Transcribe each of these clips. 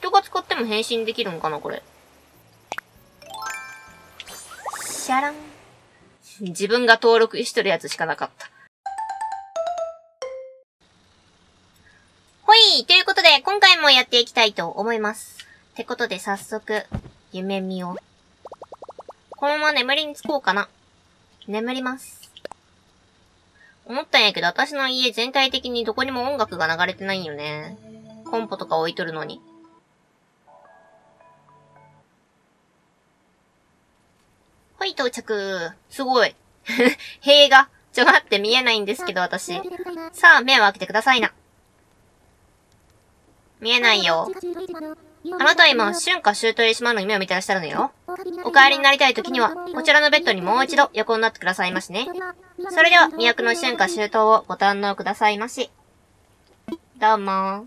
人が使っても変身できるんかな、これ。シャラン。自分が登録しとるやつしかなかった。ほい、ということで、今回もやっていきたいと思います。ってことで、早速、夢見を。このまま眠りにつこうかな。眠ります。思ったんやけど、私の家全体的にどこにも音楽が流れてないんよね。コンポとか置いとるのに。はい、到着。すごい。塀が。待って、見えないんですけど、私。さあ、目を開けてくださいな。見えないよ。あなたは今、春夏秋冬島の夢を見てらっしゃるのよ。お帰りになりたい時には、こちらのベッドにもう一度横になってくださいましね。それでは、魅惑の春夏秋冬をご堪能くださいまし。どうも。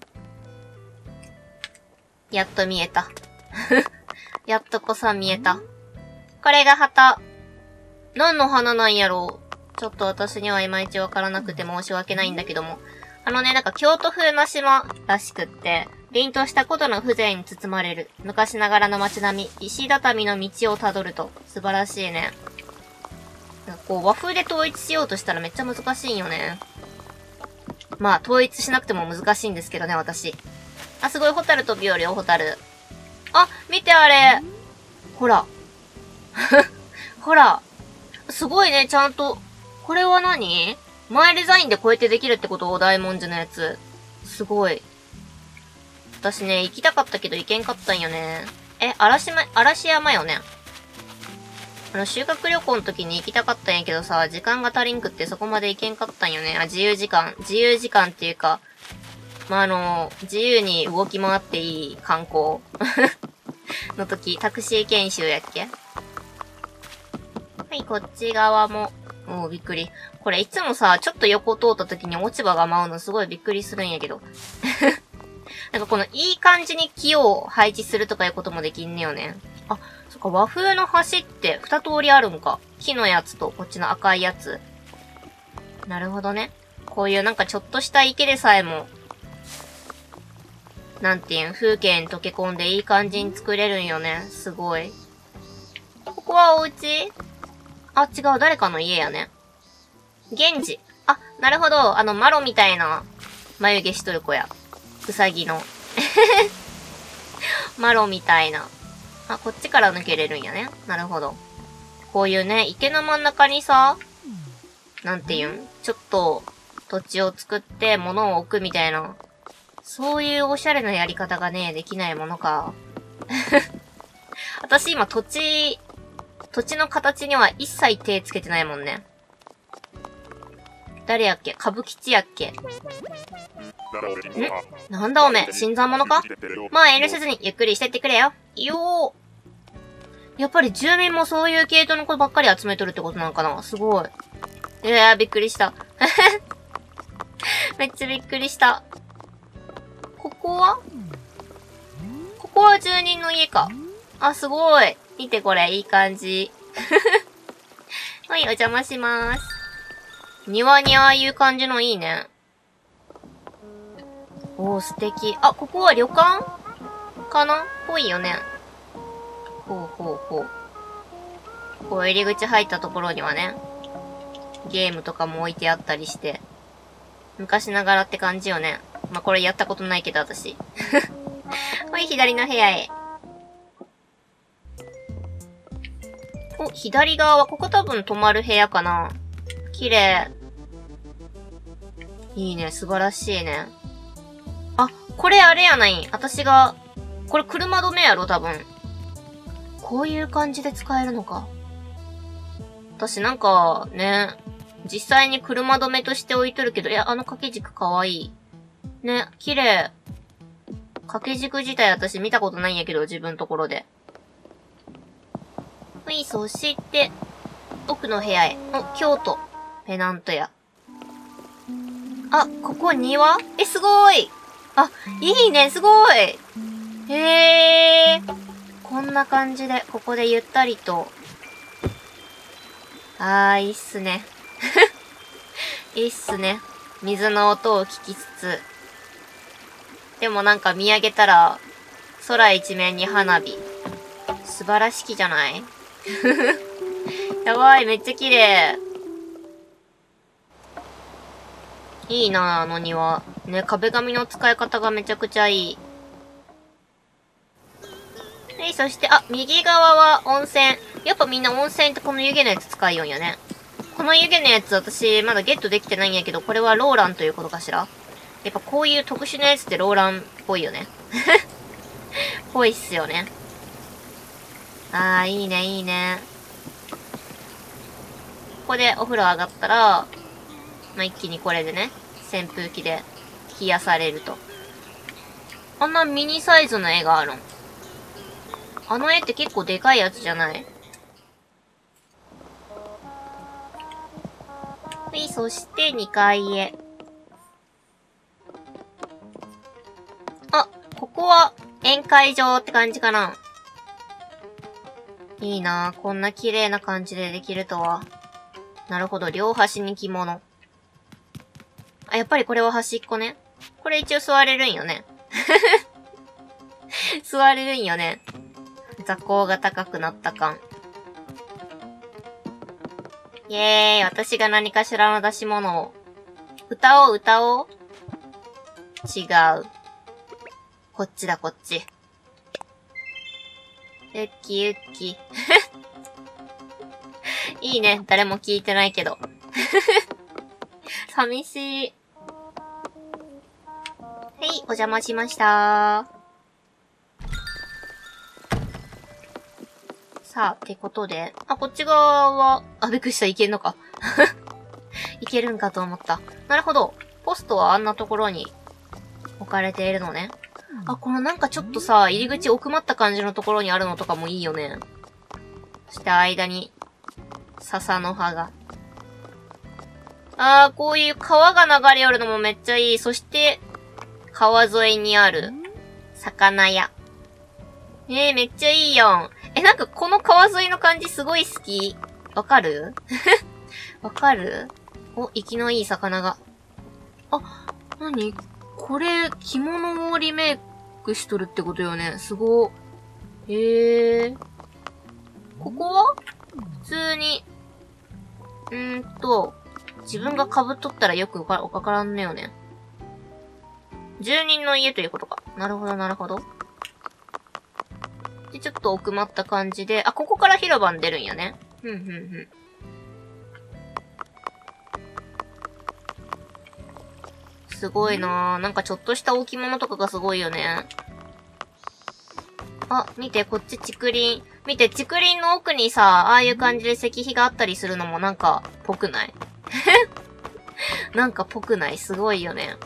やっと見えた。やっとこそ見えた。これが旗。何の花なんやろう。ちょっと私にはいまいちわからなくて申し訳ないんだけども。なんか京都風な島らしくって、凛としたことの風情に包まれる昔ながらの街並み、石畳の道をたどると素晴らしいね。なんかこう和風で統一しようとしたらめっちゃ難しいんよね。まあ統一しなくても難しいんですけどね、私。あ、すごいホタル飛びよるよ、ホタル。あ、見てあれ。ほら。ほら。すごいね、ちゃんと。これは何？前デザインでこうやってできるってこと？大文字のやつ。すごい。私ね、行きたかったけど行けんかったんよね。嵐山よね。修学旅行の時に行きたかったんやけどさ、時間が足りんくってそこまで行けんかったんよね。自由時間っていうか、自由に動き回っていい観光の時、タクシー研修やっけ？はい、こっち側も。もうびっくり。これいつもさ、ちょっと横通った時に落ち葉が舞うのすごいびっくりするんやけど。なんかこのいい感じに木を配置するとかいうこともできんねよね。あ、そっか、和風の橋って二通りあるんか。木のやつとこっちの赤いやつ。なるほどね。こういうなんかちょっとした池でさえも、なんていうん、風景に溶け込んでいい感じに作れるんよね。すごい。ここはお家？あ、違う、誰かの家やね。源氏。あ、なるほど。マロみたいな眉毛しとる子や。うさぎの。マロみたいな。あ、こっちから抜けれるんやね。なるほど。こういうね、池の真ん中にさ、なんていうん？ちょっと土地を作って物を置くみたいな。そういうおしゃれなやり方がね、できないものか。私今土地の形には一切手つけてないもんね。誰やっけ？歌舞伎やっけ？なんだおめ、新参者か？まあ遠慮せずにゆっくりしてってくれよ。よー。やっぱり住民もそういう系統の子ばっかり集めとるってことなのかな？すごい。いやー、びっくりした。めっちゃびっくりした。ここは住人の家か。あ、すごい。見てこれ、いい感じ。はい、お邪魔しまーす。庭にああいう感じのいいね。おー、素敵。あ、ここは旅館かな？ぽいよね。ほうほうほう。こう入り口入ったところにはね、ゲームとかも置いてあったりして、昔ながらって感じよね。まあ、これやったことないけど、私。はい、左の部屋へ。お、左側は、ここ多分泊まる部屋かな。綺麗。いいね、素晴らしいね。あ、これあれやない。私が、これ車止めやろ、多分。こういう感じで使えるのか。私なんか、ね、実際に車止めとして置いとるけど、掛け軸かわいい。ね、綺麗。掛け軸自体私見たことないんやけど、自分のところで。はい、そして、奥の部屋へ。お、京都。ペナント屋。あ、ここ庭？すごい！あ、いいね、すごい！へー。こんな感じで、ここでゆったりと。いいっすね。いいっすね。水の音を聞きつつ。でもなんか見上げたら、 空一面に花火。素晴らしきじゃないやばい、めっちゃ綺麗。いいな、あの庭。ね、壁紙の使い方がめちゃくちゃいい。はい、そして、あ、右側は温泉。やっぱみんな温泉ってこの湯気のやつ使いよんよね。この湯気のやつ私まだゲットできてないんやけど、これはローランということかしら？やっぱこういう特殊なやつってローランっぽいよね。ぽいっすよね。あー、いいね、いいね。ここでお風呂上がったら、まあ、一気にこれでね、扇風機で冷やされると。あんなミニサイズの絵があるん。あの絵って結構でかいやつじゃない？はい、そして2階へ。あ、ここは宴会場って感じかな。いいなぁ。こんな綺麗な感じでできるとは。なるほど、両端に着物。あ、やっぱりこれは端っこね。これ一応座れるんよね。座れるんよね。座高が高くなった感。イェーイ、私が何かしらの出し物を。歌おう、歌おう。違う。こっちだ、こっち。ウッキウッキ。いいね、誰も聞いてないけど。寂しい。はい、お邪魔しました。さあ、ってことで。あ、こっち側は、あ、びっくりした、いけんのか。いけるんかと思った。なるほど。ポストはあんなところに置かれているのね。あ、このなんかちょっとさ、入り口奥まった感じのところにあるのとかもいいよね。そして間に、笹の葉が。あー、こういう川が流れ寄るのもめっちゃいい。そして、川沿いにある、魚屋。めっちゃいいやん。なんかこの川沿いの感じすごい好き。わかるわかる？お、生きのいい魚が。あ、なに？これ、着物をリメイクしとるってことよね。すご。ここは普通に、自分が被っとったらよくわからんねよね。住人の家ということか。なるほど、なるほど。で、ちょっと奥まった感じで、あ、ここから広場に出るんやね。すごいなぁ。なんかちょっとした置物とかがすごいよね。あ、見て、こっち竹林。見て、竹林の奥にさ、ああいう感じで石碑があったりするのもなんか、ぽくない？なんかぽくない？すごいよね。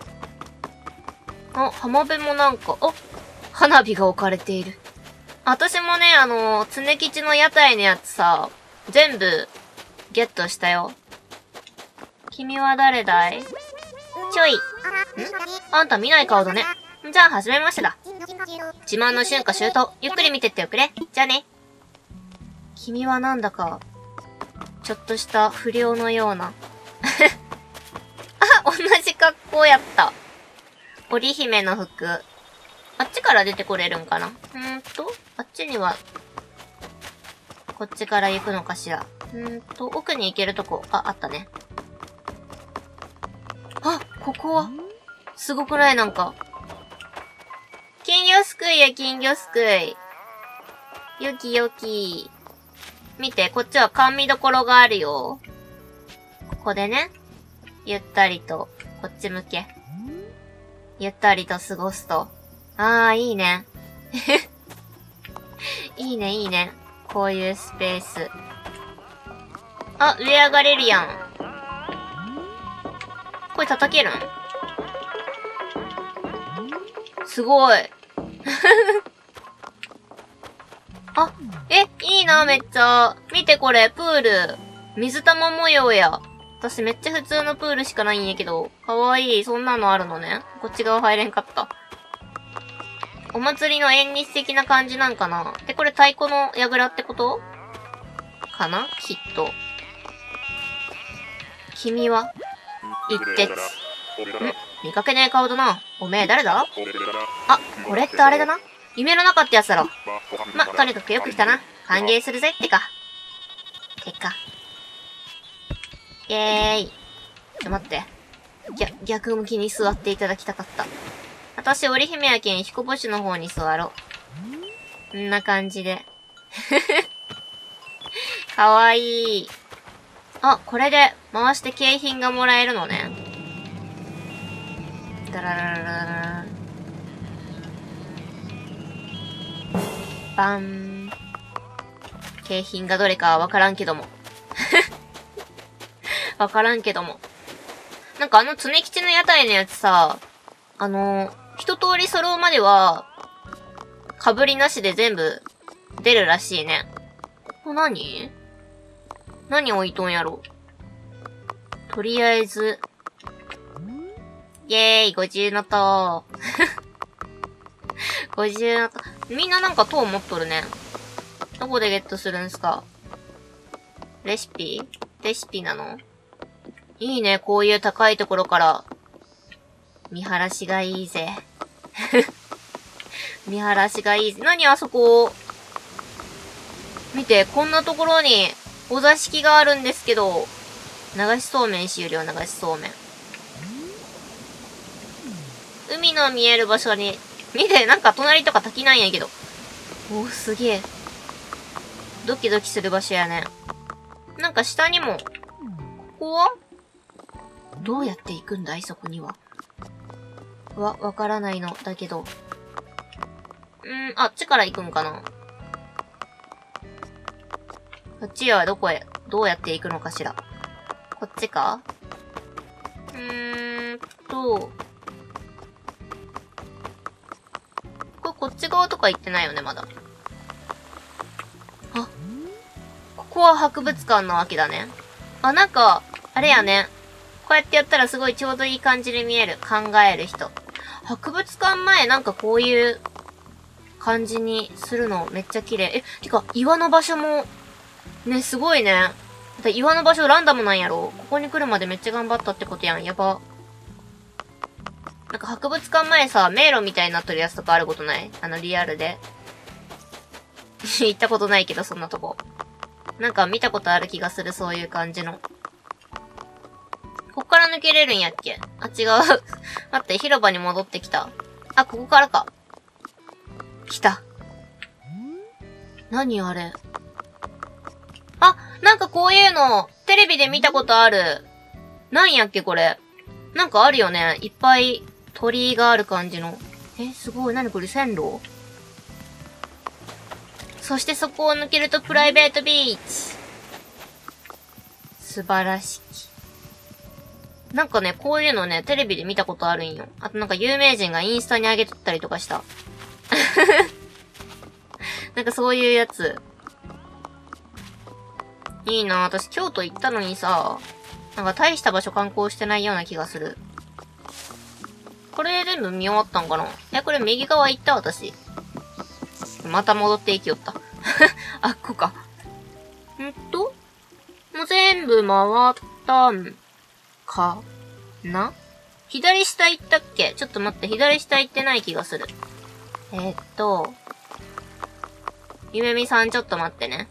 あ、浜辺もなんか、あ、花火が置かれている。私もね、常吉の屋台のやつさ、全部、ゲットしたよ。君は誰だい？ちょい。あんた見ない顔だね。じゃあ、はじめましてだ。自慢の春夏秋冬、ゆっくり見てっておくれ。じゃあね。君はなんだか、ちょっとした不良のような。あ、同じ格好やった。織姫の服。あっちから出てこれるんかな？あっちには、こっちから行くのかしら。奥に行けるとこ、あったね。あ、ここは、すごくない？なんか。金魚すくいや、金魚すくい。よきよき。見て、こっちは甘味どころがあるよ。ここでね、ゆったりと、こっち向け。ゆったりと過ごすと。あー、いいね。いいね、いいね。こういうスペース。あ、上上がれるやん。これ叩けるん？すごい。あ、いいな、めっちゃ。見てこれ、プール。水玉模様や。私めっちゃ普通のプールしかないんやけど。かわいい。そんなのあるのね。こっち側入れんかった。お祭りの縁日的な感じなんかな。で、これ太鼓の櫓ってことかなきっと。君は一徹。見かけねえ顔だな。おめえ誰だ？あ、これってあれだな。 夢の中ってやつだろ。ま、とにかくよく来たな。歓迎するぜってか。イェーイ。待って。逆向きに座っていただきたかった。私、織姫やけん、彦星の方に座ろう。んな感じで。かわいい。あ、これで回して景品がもらえるのね。ダラララララ。バン。景品がどれかはわからんけども。わからんけども。なんか常吉の屋台のやつさ、一通り揃うまでは、被りなしで全部出るらしいね。これ何置いとんやろ。とりあえず、イェーイ、50の塔。50の塔。みんななんか塔持っとるね。どこでゲットするんすか？レシピなの？いいね、こういう高いところから。見晴らしがいいぜ。見晴らしがいいぜ。何あそこ。見て、こんなところにお座敷があるんですけど、流しそうめん終了、流しそうめん。海の見える場所に、見て、なんか隣とか滝なんやけど。おー、すげえ。ドキドキする場所やね。なんか下にも、ここはどうやって行くんだいそこには。わからないの。だけど。あっちから行くんかな。こっちはどうやって行くのかしら。こっちか？こっち側とか行ってないよね、まだ。あ、ここは博物館なわけだね。あ、なんか、あれやね。こうやってやったらすごいちょうどいい感じに見える。考える人。博物館前なんかこういう感じにするのめっちゃ綺麗。てか、岩の場所も、ね、すごいね。だって岩の場所ランダムなんやろ？ここに来るまでめっちゃ頑張ったってことやん。やば。なんか博物館前さ、迷路みたいになっとるやつとかあることない？リアルで。行ったことないけど、そんなとこ。なんか見たことある気がする、そういう感じの。こっから抜けれるんやっけ？あ、違う。待って、広場に戻ってきた。あ、ここからか。来た。何あれ？あ、なんかこういうの、テレビで見たことある。なんやっけこれ。なんかあるよね。いっぱい鳥居がある感じの。すごい。何これ線路？そしてそこを抜けるとプライベートビーチ。素晴らしき。なんかね、こういうのね、テレビで見たことあるんよ。あとなんか有名人がインスタに上げとったりとかした。なんかそういうやつ。いいなぁ。私京都行ったのにさ、なんか大した場所観光してないような気がする。これ全部見終わったんかな？これ右側行った私。また戻っていきよった。あっこか。もう全部回ったんかな？左下行ったっけ？ちょっと待って、左下行ってない気がする。ゆめみさんちょっと待ってね。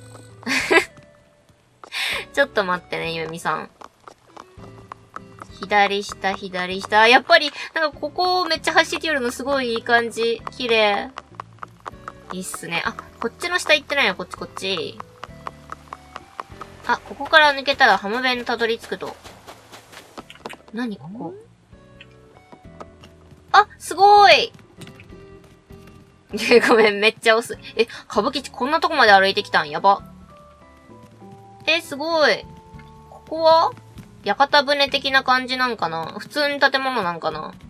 ちょっと待ってね、ゆめみさん。左下。やっぱり、なんかここめっちゃ走ってよるのすごいいい感じ。綺麗。いいっすね。あ、こっちの下行ってないよ、こっち。あ、ここから抜けたら浜辺にたどり着くと。何ここ？あ、すごーい！ごめん、めっちゃ押す。歌舞伎町こんなとこまで歩いてきたん？やば。すごい。ここは屋形船的な感じなんかな？普通に建物なんかな？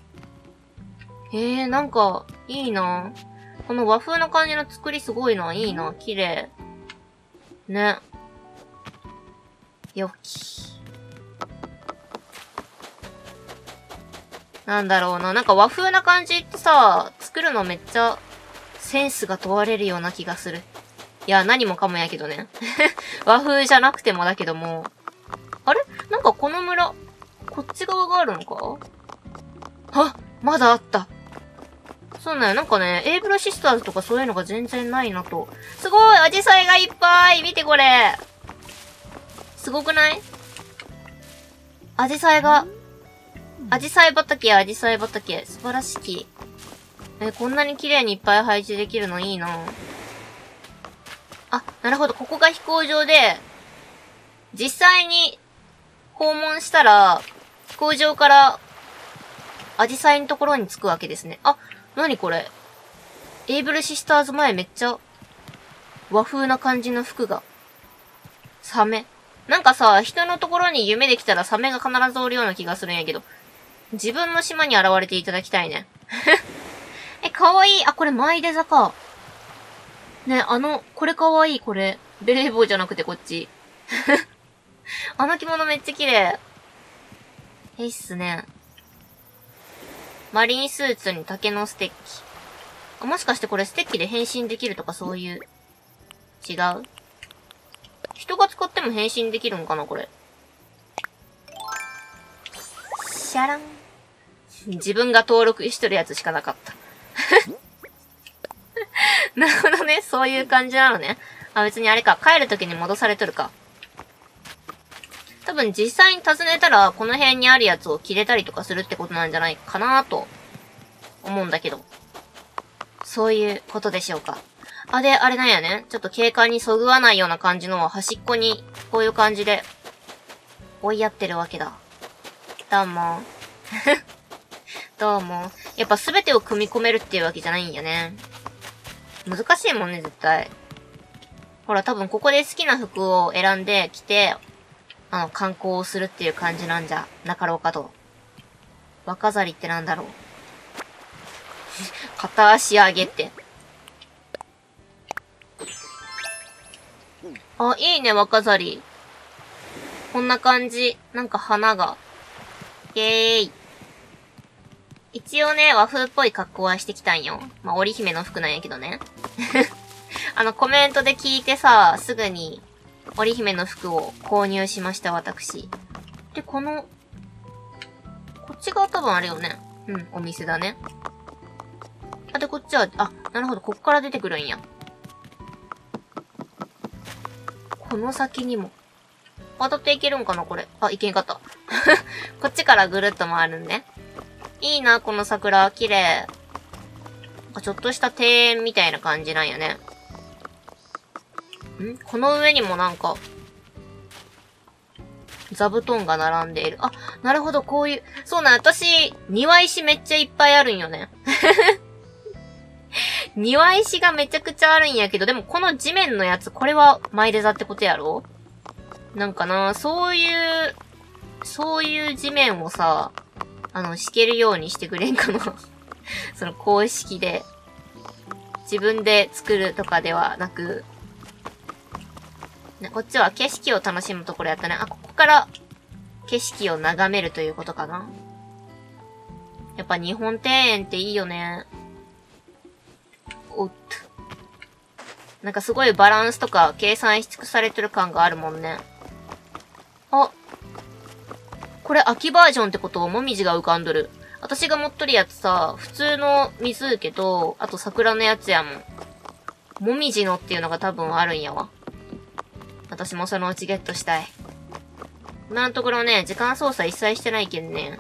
なんか、いいな。この和風な感じの作りすごいな。いいな。綺麗。ね。よき。なんだろうな。なんか和風な感じってさ、作るのめっちゃセンスが問われるような気がする。いや、何もかもやけどね。和風じゃなくてもだけども。あれ？なんかこの村、こっち側があるのか？あ、まだあった。 そうなんよ。なんかね、エイブラシスターズとかそういうのが全然ないなと。すごいアジサイがいっぱい見てこれすごくない？アジサイが、アジサイ畑、アジサイ畑。素晴らしき。こんなに綺麗にいっぱい配置できるのいいな。あ、なるほど。ここが飛行場で、実際に訪問したら、飛行場から、アジサイのところに着くわけですね。あ、なにこれ。エイブルシスターズ前めっちゃ、和風な感じの服が。サメ。なんかさ、人のところに夢できたらサメが必ずおるような気がするんやけど。自分の島に現れていただきたいね。かわいい。あ、これマイデザか。ね、これかわいい、これ。ベレー帽じゃなくてこっち。あの着物めっちゃ綺麗。いいっすね。マリンスーツに竹のステッキ。あ、もしかしてこれステッキで変身できるとかそういう。違う？人が使っても変身できるんかなこれ。シャラン。自分が登録しとるやつしかなかった。なるほどね。そういう感じなのね。あ、別にあれか。帰るときに戻されとるか。多分実際に訪ねたら、この辺にあるやつを着れたりとかするってことなんじゃないかなと、思うんだけど。そういうことでしょうか。あ、で、あれなんやね。ちょっと警官にそぐわないような感じの端っこに、こういう感じで、追いやってるわけだ。どうも。どうも。やっぱ全てを組み込めるっていうわけじゃないんやね。難しいもんね、絶対。ほら、多分ここで好きな服を選んで着て、観光をするっていう感じなんじゃなかろうかと。若ざりってなんだろう。片足上げて。あ、いいね、若ざり。こんな感じ。なんか花が。イェーイ。一応ね、和風っぽい格好はしてきたんよ。まあ、織姫の服なんやけどね。コメントで聞いてさ、すぐに、織姫の服を購入しました、私。で、こっち側多分あれよね。うん、お店だね。あ、で、こっちは、あ、なるほど、こっから出てくるんや。この先にも。渡っていけるんかな、これ。あ、いけんかった。こっちからぐるっと回るんね。いいな、この桜。綺麗。ちょっとした庭園みたいな感じなんやね。この上にもなんか、座布団が並んでいる。あ、なるほど、こういう。そうなん、私、庭石めっちゃいっぱいあるんよね。庭石がめちゃくちゃあるんやけど、でもこの地面のやつ、これはマイデザってことやろ？なんかな、そういう地面をさ、敷けるようにしてくれんかな。その公式で、自分で作るとかではなく、ね、こっちは景色を楽しむところやったね。あ、ここから景色を眺めるということかな。やっぱ日本庭園っていいよね。おっと。なんかすごいバランスとか計算し尽くされてる感があるもんね。あ。これ秋バージョンってことをもみじが浮かんどる。私が持っとるやつさ、普通の水受けと、あと桜のやつやもん。もみじのっていうのが多分あるんやわ。私もそのうちゲットしたい。今のところね、時間操作一切してないけんね。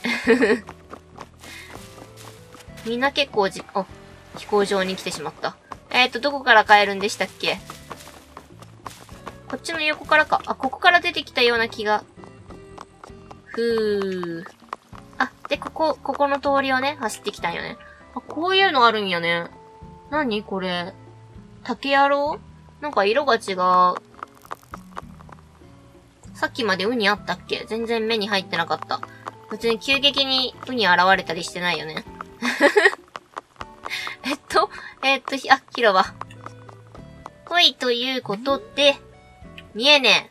みんな結構飛行場に来てしまった。どこから帰るんでしたっけ？こっちの横からか。あ、ここから出てきたような気が。あ、で、ここの通りをね、走ってきたんよね。あ、こういうのあるんやね。何これ。竹野郎？なんか色が違う。さっきまでウニあったっけ？全然目に入ってなかった。別に急激にウニ現れたりしてないよね。広場。ほい、ということで、見えね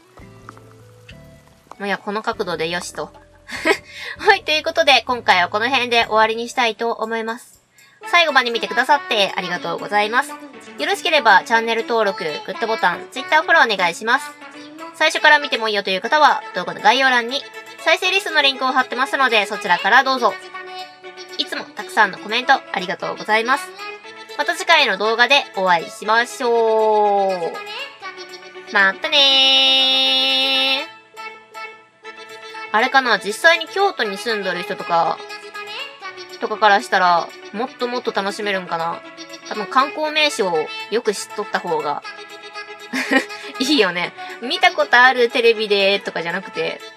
え。もういや、この角度でよしと。はい、ということで、今回はこの辺で終わりにしたいと思います。最後まで見てくださってありがとうございます。よろしければチャンネル登録、グッドボタン、Twitter フォローお願いします。最初から見てもいいよという方は、動画の概要欄に再生リストのリンクを貼ってますので、そちらからどうぞ。いつつもたくさんのコメントありがとうございます。また次回の動画でお会いしましょう。またねー。あれかな、実際に京都に住んどる人とかからしたら、もっともっと楽しめるんかな。多分観光名所をよく知っとった方がいいよね。見たことあるテレビでとかじゃなくて、